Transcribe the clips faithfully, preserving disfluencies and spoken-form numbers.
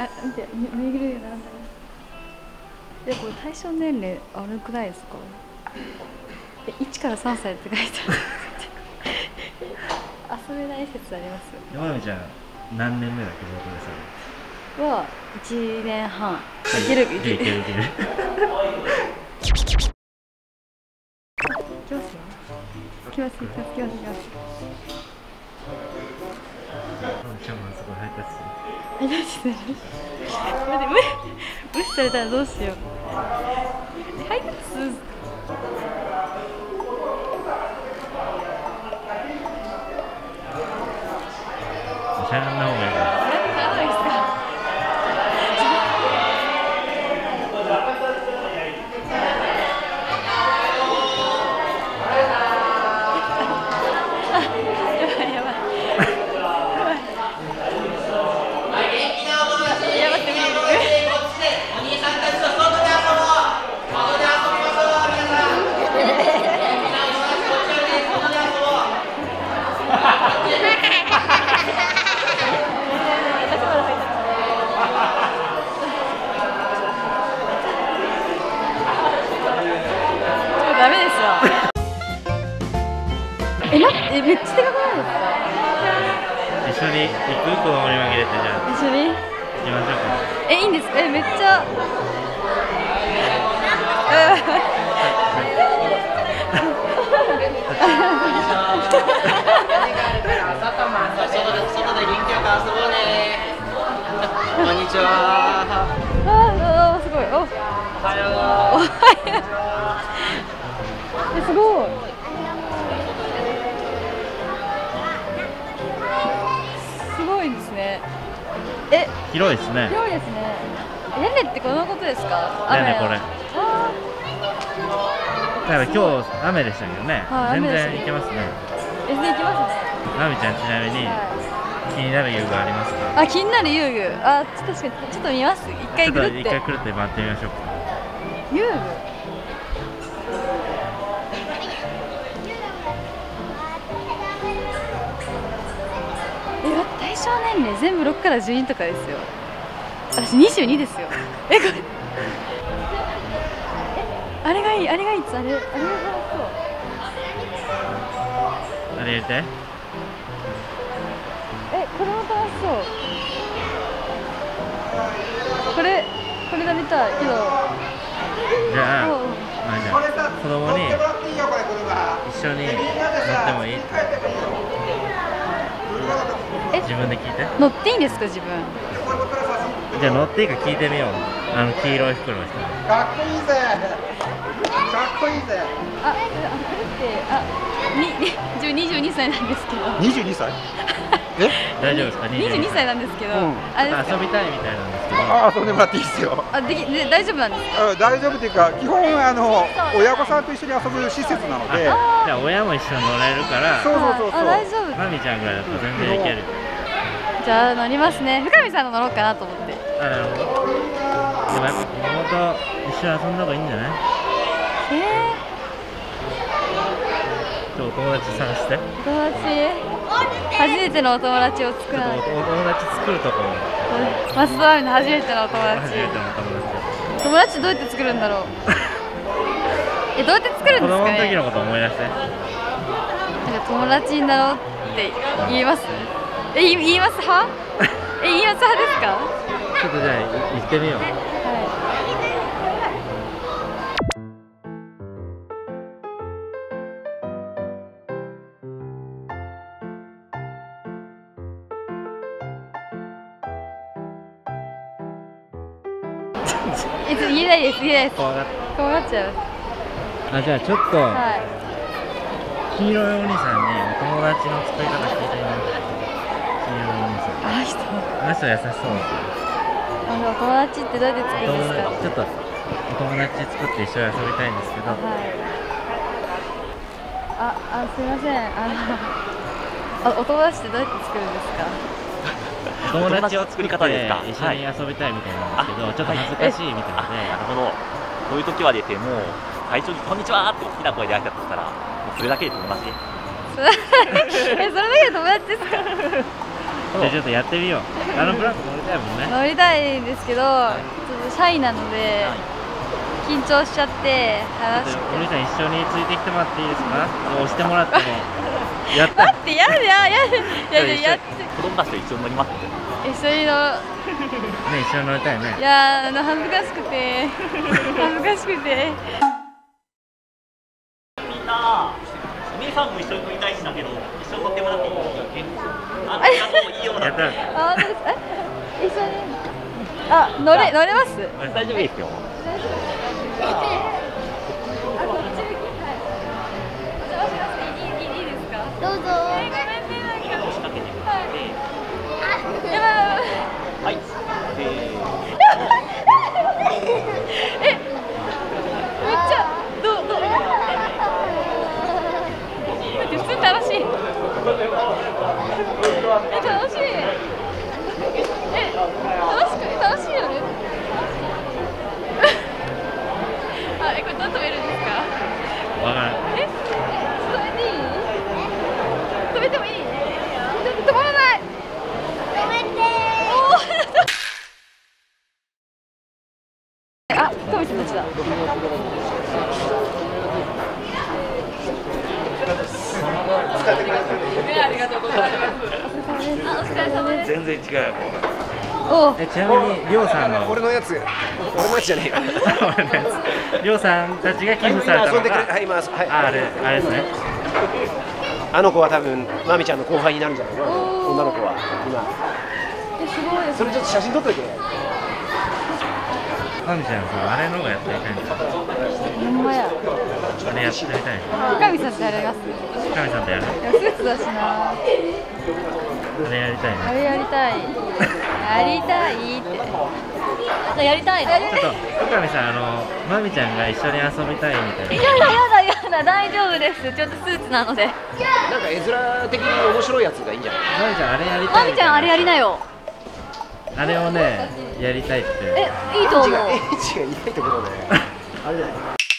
あ、見て、めぐるよな。で、これ対象年齢悪くないですか？え、いちからさんさいって書いてある。遊べない説ありますよ。 山美ちゃん何年目だっけ、ボートレーサーは一年半。いけるいけるいける。いきますよ。きますきますきますきます。 ちゃんもすごいハイタッチ。 ハイタッチする。待って、無視されたらどうしよう。ハイタッチする。 しゃがんだ方がいい。 ダメですわ。え、待って、めっちゃでかくないですか？ 一緒に行く子供に紛れて、じゃあ一緒に行きましょうか。 え、いいんですか？え、めっちゃこんにちは。 ああ、すごい。お、おはよう。おはよう。え、すごい。すごいですね。え、 広いですね。 広いですね。屋根ってこのことですか？ 屋根これ。 あだから今日雨でしたけどね。全然行けますね。 全然行けますね。 まみちゃん、ちなみに気になる遊具ありますか？ あ、気になる遊具。あ、確かにちょっと見ます。一回ぐるって。 一回くるって回ってみましょうか。 遊具。え、待って、対象年齢全部ろくからじゅうにとかですよ。私にじゅうにですよ。え、これ。あれがいい、あれがいいっつ、あれ、あれが楽しそう。 あれ入れて。 え、これも楽しそう。これ、これが見たいけど。 じゃあ、まあ、じゃあ子供に一緒に乗ってもいい？ え、 自分で聞いて。 乗っていいんですか、自分？ じゃあ乗っていいか聞いてみよう。あの黄色い服の人。 かっこいいぜ。かっこいいぜ。 あ、あ、これって、あ、に、自分にじゅうにさいなんですけど。 にじゅうにさい？え？ 大丈夫ですか？ にじゅうにさいなんですけど、 うん、 あれですか？ 遊びたいみたいなんですけど。 あ、遊んでもらっていいですよ。 あ、でき、で、大丈夫なんですか？ うん、大丈夫というか、基本あの親御さんと一緒に遊ぶ施設なので。 じゃあ親も一緒に乗れるから。 そうそうそうそう。 あ、大丈夫。 まみちゃんぐらいだと全然いける。 じゃあ乗りますね。深見さんの乗ろうかなと思って。 あ、なるほど。でもやっぱ子供と一緒に遊んだ方がいいんじゃない？ えちょっとお友達探して。 ー、友達。初めてのお友達を作らない。 お友達作るところ。 マスドラミの初めてのお友達。 初めての友達。 友達どうやって作るんだろう。え、どうやって作るんですかね。 子供の時のこと思い出して。 なんか友達になろうって言います？え、言います派？え、言います派ですか？ ちょっとじゃあ行ってみよう。 え、言えないです、言えないです。 怖がっ怖がっちゃう。 あ、じゃあちょっと、 はい。 黄色いお兄さんにお友達の作り方聞いてみます。黄色いお兄さん。 あの人。 あの人優しそう。 あのお友達ってどうやって作るんですか？ ちょっとお友達作って一緒に遊びたいんですけど。 はい。あ、あ、すみません。あの、あ、お友達ってどうやって作るんですか？ お友達を作り方ですか？一緒に遊びたいみたいなんですけど、ちょっと恥ずかしいみたいで。 なるほど。そういう時はですね、もう最初にこんにちはって大きな声で挨拶したら、もうそれだけで友達。 え、それだけで友達ですか？ じゃあちょっとやってみよう。あのブランコ乗りたいもんね。 乗りたいんですけど、ちょっとシャイなので緊張しちゃって話しお兄さん一緒についてきてもらっていいですか？押してもらっても。やった。 待って、やだやだやだやって子供たちと一緒に乗ります。 一緒にのね、一緒に乗りたいね。 いや、あの恥ずかしくて恥ずかしくて。 みんなお姉さんも一緒に乗りたいんだけど一緒に乗ってもらっていい？あ、いいよ。 やった。 あ、本当ですか？え、一緒に。あ、乗れ乗れます？ 大丈夫ですよ。 どうぞ。え、ごめんね、なんか。 仕掛けてもらって。 やばいやばい。 はい。せーえ、めっちゃどうどう。だって普通に楽しい。え、楽しい。え、楽しく楽しいよね。あ、え、これどう止めるんですか？ わからん。 え、止めていい？止めてもいい？ちょっと止まらない。止めてー。あ、トミさんたちだ。ありがとうございます。あ、お疲れ様です。 全然違う。 おえ、ちなみにりょうさんの俺のやつ俺のやつじゃねえよりょうさんたちが寄付されたのが、 はい、今、はい、 あれあれですね。 あの子は多分まみちゃんの後輩になるんじゃないの？女の子はえ、すごいです。 今それちょっと写真撮っといて。 まみちゃんさ、あれの方がやってみたいんだ。 ほんまや。 あれやってみたい。 深見さんってあれがす。 深見さんとやる。 いや、スーツだしな。 あれやりたいね。 あれやりたい。やりたいって。やりたいの？ ちょっと深見さん、あのまみちゃんが一緒に遊びたいみたいな。 やだやだやだ、大丈夫です。ちょっとスーツなので。 なんか絵面的に面白いやつがいいんじゃない？ まみちゃんあれやりたい。 まみちゃんあれやりなよ。 あれをね、やりたいって。 え、いいと思う。 エッチがいないところであれじゃない？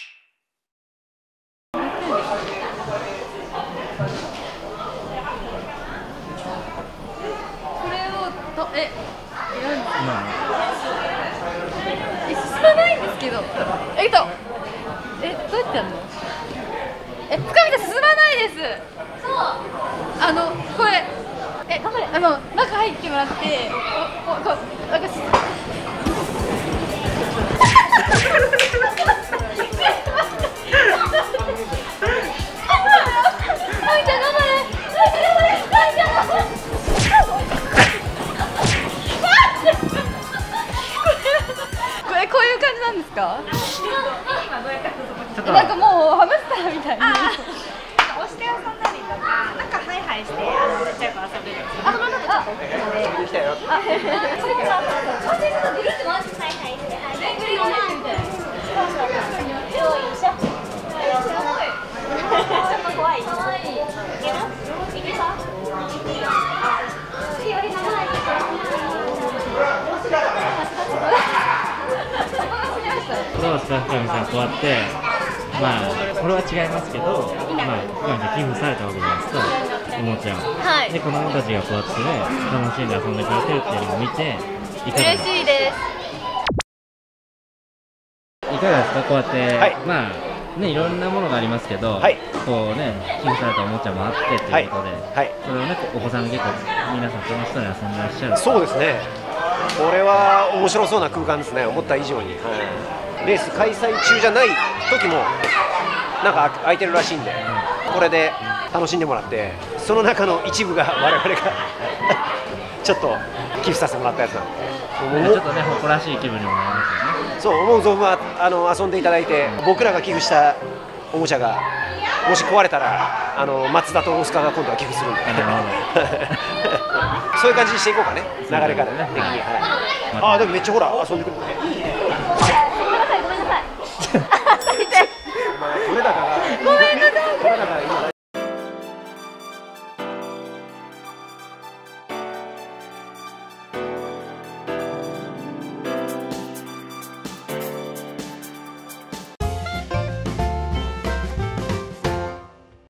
これをとえ、 まあ、 え、進まないんですけど。えっと、え、どうやってやるの？え、深見さん進まないです。そう。あのこれ、え、頑張れ。あの中入ってもらって、こここなんかし。こういう感じなんですか？ ちょっとなんかもうハムスターみたいな。 押して遊んだりとか、なんかハイハイしてあのちっちゃい子遊べるんですよ。 あ、その中ちょっと。 来たよ。 あ、それさ、それちょっとグリッと回して。 ハイハイして、はいグリッと回してみたいな。 よいしょ。 すごい。 ちょっと怖い。 可愛い。 いけます？いけた？ これはスタッフさんこうやって、まあこれは違いますけど、まあ深見さん寄付されたわけじゃないですか、おもちゃを。 はい。 で子供たちがこうやってね、楽しんで遊んでくれてるっていうのを見て、いかがですか？ 嬉しいです。 いかがですか、こうやって、 はい、 まあね、いろんなものがありますけど、 はい、 こうね、寄付されたおもちゃもあってということで、 はい、 それをね、お子さんが結構皆さん楽しそうに遊んでらっしゃる。 そうですね。これは面白そうな空間ですね。思った以上に、はい、レース開催中じゃない時もなんか空いてるらしいんで、うん、これで楽しんでもらって、その中の一部が我々がちょっと寄付させてもらったやつなんで、 ちょっとね、誇らしい気分にもなりますよね。 そう思う存分あの遊んでいただいて、僕らが寄付したおもちゃがもし壊れたら、あの松田と大須賀が今度は寄付するんでそういう感じにしていこうかね、流れからね、的に。はい、ああ、でもめっちゃほら遊んでくるね。 ごめんなさい、ごめんなさい。 これだから。 ごめんなさい。 これだから今。